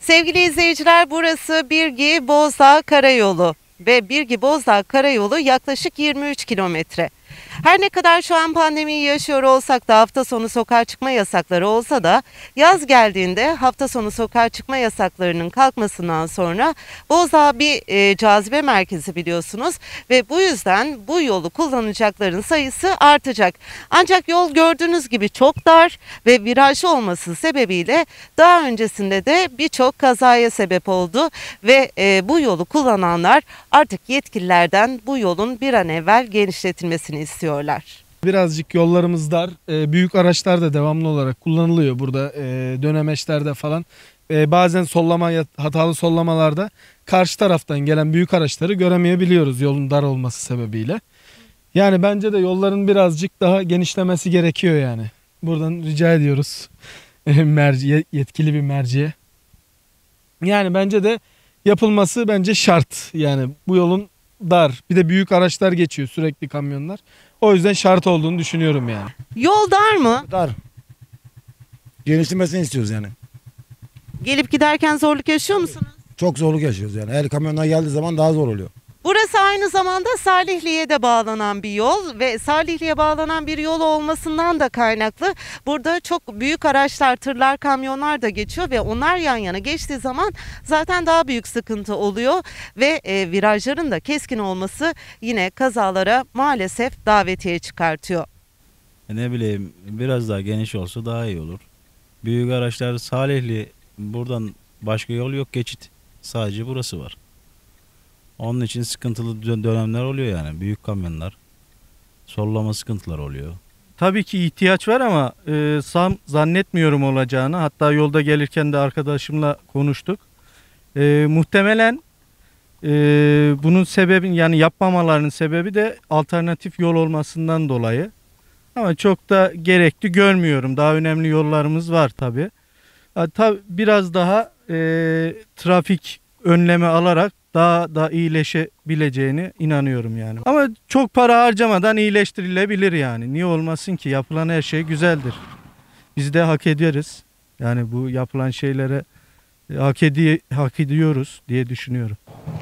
Sevgili izleyiciler, burası Birgi Bozdağ Karayolu ve Birgi Bozdağ Karayolu yaklaşık 23 kilometre. Her ne kadar şu an pandemiyi yaşıyor olsak da hafta sonu sokağa çıkma yasakları olsa da yaz geldiğinde hafta sonu sokağa çıkma yasaklarının kalkmasından sonra Bozdağ bir cazibe merkezi biliyorsunuz ve bu yüzden bu yolu kullanacakların sayısı artacak. Ancak yol gördüğünüz gibi çok dar ve virajlı olması sebebiyle daha öncesinde de birçok kazaya sebep oldu ve bu yolu kullananlar artık yetkililerden bu yolun bir an evvel genişletilmesini istiyorlar. Birazcık yollarımız dar. Büyük araçlar da devamlı olarak kullanılıyor burada dönemeçlerde falan. Bazen hatalı sollamalarda karşı taraftan gelen büyük araçları göremeyebiliyoruz yolun dar olması sebebiyle. Yani bence de yolların birazcık daha genişlemesi gerekiyor yani. Buradan rica ediyoruz yetkili bir merciye. Yani bence de yapılması şart. Yani bu yolun dar. Bir de büyük araçlar geçiyor, sürekli kamyonlar. O yüzden şart olduğunu düşünüyorum yani. Yol dar mı? Dar. Genişlemesini istiyoruz yani. Gelip giderken zorluk yaşıyor musunuz? Çok zorluk yaşıyoruz yani. Eğer kamyonlar geldiği zaman daha zor oluyor. Burası aynı zamanda Salihli'ye de bağlanan bir yol ve Salihli'ye bağlanan bir yol olmasından da kaynaklı burada çok büyük araçlar, tırlar, kamyonlar da geçiyor ve onlar yan yana geçtiği zaman zaten daha büyük sıkıntı oluyor ve virajların da keskin olması yine kazalara maalesef davetiye çıkartıyor. Ne bileyim, biraz daha geniş olsa daha iyi olur. Büyük araçlar Salihli, buradan başka yol yok, geçit. Sadece burası var. Onun için sıkıntılı dönemler oluyor yani. Büyük kamyonlar, sollama sıkıntılar oluyor. Tabii ki ihtiyaç var ama zannetmiyorum olacağını. Hatta yolda gelirken de arkadaşımla konuştuk. Muhtemelen bunun sebebi, yani yapmamalarının sebebi de alternatif yol olmasından dolayı. Ama çok da gerekli görmüyorum. Daha önemli yollarımız var tabii. Tabii biraz daha trafik önlemi alarak daha da iyileşebileceğine inanıyorum yani. Ama çok para harcamadan iyileştirilebilir yani. Niye olmasın ki? Yapılan her şey güzeldir. Biz de hak ederiz. Yani bu yapılan şeylere hak ediyoruz diye düşünüyorum.